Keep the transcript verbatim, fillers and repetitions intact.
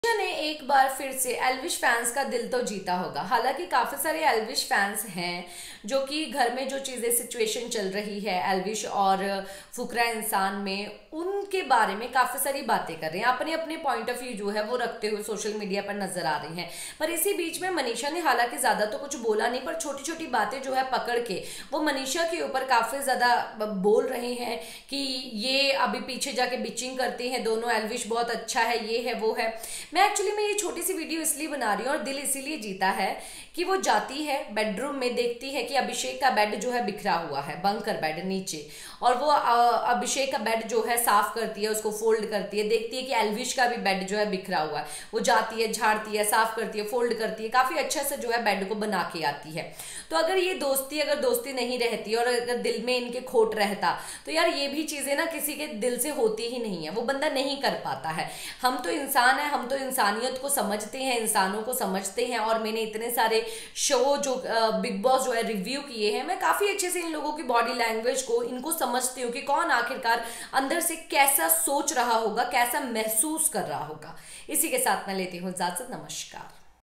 ने एक बार फिर से एल्विश फैंस का दिल तो जीता होगा। हालांकि काफी सारे एल्विश फैंस हैं जो कि घर में जो चीजें सिचुएशन चल रही है एल्विश और फुकरा इंसान में, उनके बारे में काफी सारी बातें कर रहे हैं, अपने अपने पॉइंट ऑफ व्यू जो है वो रखते हुए सोशल मीडिया पर नजर आ रही हैं। पर इसी बीच में मनीषा ने हालांकि ज्यादा तो कुछ बोला नहीं, पर छोटी छोटी बातें जो है पकड़ के वो मनीषा के ऊपर काफी ज्यादा बोल रहे हैं कि ये अभी पीछे जाके बिचिंग करते हैं दोनों, एल्विश बहुत अच्छा है, ये है वो है। मैं एक्चुअली मैं ये छोटी सी वीडियो इसलिए बना रही हूँ और दिल इसीलिए जीता है कि वो जाती है बेडरूम में, देखती है कि अभिषेक का बेड जो है बिखरा हुआ है, बंकर बेड नीचे, और वो अभिषेक का बेड जो है साफ करती है, उसको फोल्ड करती है, देखती है कि एल्विश का भी बेड जो है बिखरा हुआ है, वो जाती है, झाड़ती है, साफ करती है, फोल्ड करती है, काफी अच्छे से जो है बेड को बना के आती है। तो अगर ये दोस्ती अगर दोस्ती नहीं रहती और अगर दिल में इनके खोट रहता तो यार ये भी चीजें ना किसी के दिल से होती ही नहीं है, वो बंदा नहीं कर पाता है। हम तो इंसान है, हम तो इंसानियत को समझते हैं, इंसानों को समझते हैं। और मैंने इतने सारे शो जो बिग बॉस जो है रिव्यू किए हैं, मैं काफी अच्छे से इन लोगों की बॉडी लैंग्वेज को इनको समझती हूँ कि कौन आखिरकार अंदर से कैसा सोच रहा होगा, कैसा महसूस कर रहा होगा। इसी के साथ मैं लेती हूँ इजाजत। नमस्कार।